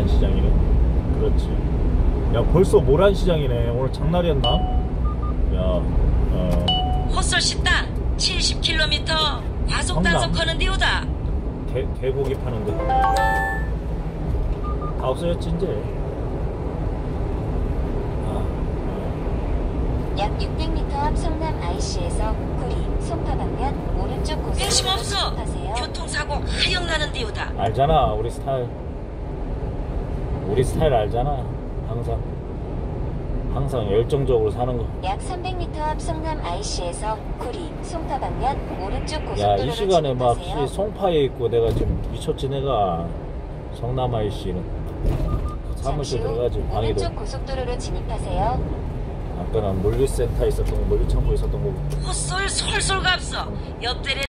모란시장이네. 그렇지. 야, 벌써 모란시장이네. 오늘 장날이었나? 야, 헛설 식당 70km 과속 단속 하는 데오다. 개고기 파는데 다 없어졌지 이제. 약 600m 앞 성남 IC에서 구리 송파 방면 오른쪽 고속도로 관심 없어. 진입하세요. 교통사고 하영 나는 데오다. 알잖아, 우리 스타일 알잖아. 항상 열정적으로 사는 거. 약 300m 앞 성남 IC에서 구리 송파 방면 오른쪽 야, 고속도로로 이 시간에 막 진입하세요. 송파에 있고 내가 지금 미쳤지. 내가 성남 IC는 사무실 잠시 후 들어가지. 방에도 오른쪽 고속도로로 진입하세요. 아까 난 물류센터에 있었던 거, 물류창고에 있었던 거. 헛설 솔솔 갑서 옆 대래